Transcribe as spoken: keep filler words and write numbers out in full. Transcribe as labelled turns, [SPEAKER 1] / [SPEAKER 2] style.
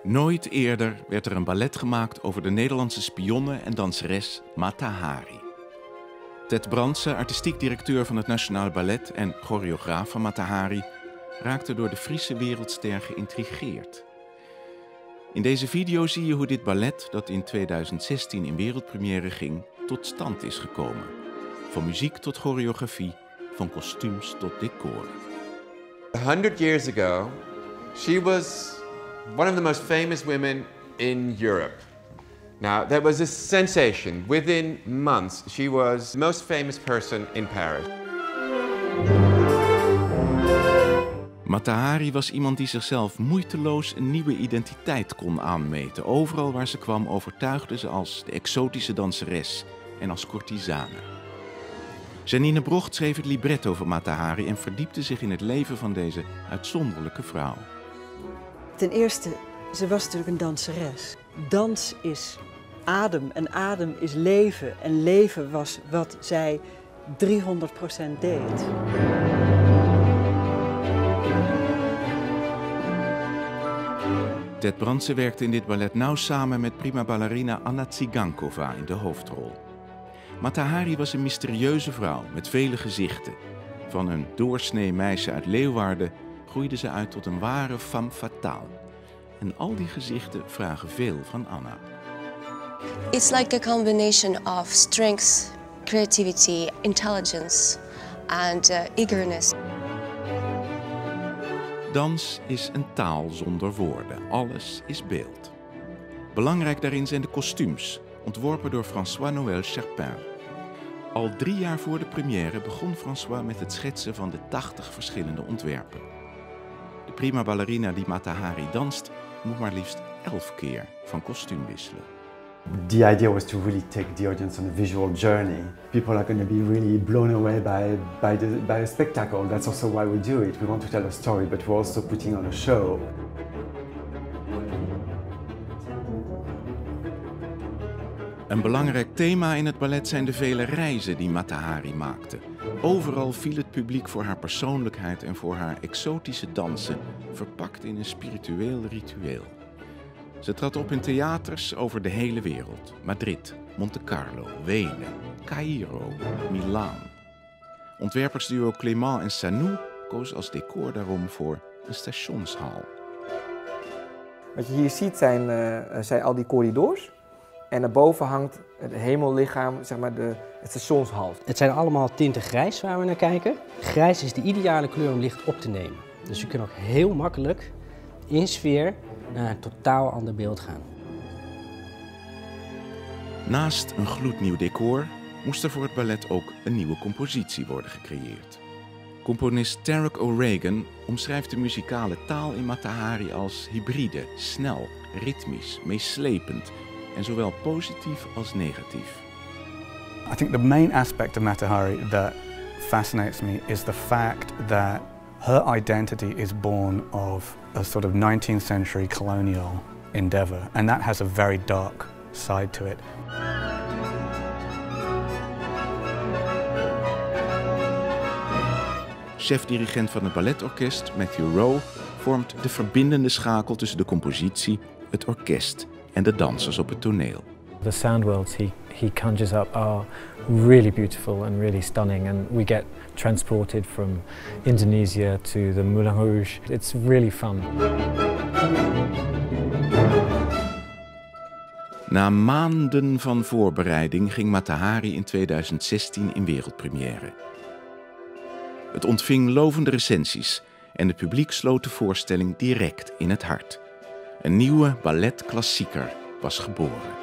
[SPEAKER 1] Nooit eerder werd er een ballet gemaakt over de Nederlandse spionne en danseres Mata Hari. Ted Brandsen, artistiek directeur van het Nationale Ballet en choreograaf van Mata Hari, raakte door de Friese wereldster geïntrigeerd. In deze video zie je hoe dit ballet, dat in tweeduizend zestien in wereldpremière ging, tot stand is gekomen. Van muziek tot choreografie, van kostuums tot decor.
[SPEAKER 2] A hundred years ago, she was one of the most famous women in Europe. Now, that was a sensation. Within months, she was the most famous person in Paris.
[SPEAKER 1] Mata Hari was iemand die zichzelf moeiteloos een nieuwe identiteit kon aanmeten. Overal waar ze kwam overtuigde ze als de exotische danseres en als courtisane. Janine Brocht schreef het libretto van Mata Hari en verdiepte zich in het leven van deze uitzonderlijke vrouw.
[SPEAKER 3] Ten eerste, ze was natuurlijk een danseres. Dans is adem en adem is leven. En leven was wat zij driehonderd procent deed.
[SPEAKER 1] Ted Brandsen werkte in dit ballet nauw samen met prima ballerina Anna Tsigankova in de hoofdrol. Mata Hari was een mysterieuze vrouw met vele gezichten. Van een doorsnee meisje uit Leeuwarden groeide ze uit tot een ware femme fatale. En al die gezichten vragen veel van Anna.
[SPEAKER 4] It's like a combination of strength, creativity, intelligence and uh, eagerness.
[SPEAKER 1] Dans is een taal zonder woorden. Alles is beeld. Belangrijk daarin zijn de kostuums, ontworpen door François-Noël Cherpin. Al drie jaar voor de première begon François met het schetsen van de tachtig verschillende ontwerpen. De prima ballerina die Mata Hari danst, moet maar liefst elf keer van kostuum wisselen.
[SPEAKER 5] The idea was to really take the audience on a visual journey. People are going to be really blown away by, by, the, by the spectacle. That's also why we do it. We want to tell a story, but we're also putting on a show.
[SPEAKER 1] Een belangrijk thema in het ballet zijn de vele reizen die Mata Hari maakte. Overal viel het publiek voor haar persoonlijkheid en voor haar exotische dansen, verpakt in een spiritueel ritueel. Ze trad op in theaters over de hele wereld. Madrid, Monte Carlo, Wenen, Caïro, Milaan. Ontwerpersduo Clément en Sanou koos als decor daarom voor een stationshal.
[SPEAKER 6] Wat je hier ziet zijn, uh, zijn al die corridors. En daarboven hangt het hemellichaam, zeg maar de, het stationshal.
[SPEAKER 7] Het zijn allemaal tinten grijs waar we naar kijken. Grijs is de ideale kleur om licht op te nemen. Dus je kunt ook heel makkelijk in sfeer naar een totaal ander beeld gaan.
[SPEAKER 1] Naast een gloednieuw decor moest er voor het ballet ook een nieuwe compositie worden gecreëerd. Componist Tarek O'Regan omschrijft de muzikale taal in Mata Hari als hybride, snel, ritmisch, meeslepend en zowel positief als negatief.
[SPEAKER 8] I think the main aspect of Mata Hari that fascinates me is the fact that her identity is born of a sort of nineteenth century colonial endeavor, and that has a very dark side to it.
[SPEAKER 1] Chef-dirigent van het balletorkest, Matthew Rowe, vormt de verbindende schakel tussen de compositie, het orkest en de dansers op het toneel.
[SPEAKER 9] The sound worlds he, he conjures up are really beautiful and really stunning, and we get transported from Indonesia to the Moulin Rouge. It's really fun.
[SPEAKER 1] Na maanden van voorbereiding ging Mata Hari in tweeduizend zestien in wereldpremière. Het ontving lovende recensies en het publiek sloot de voorstelling direct in het hart. Een nieuwe balletklassieker was geboren.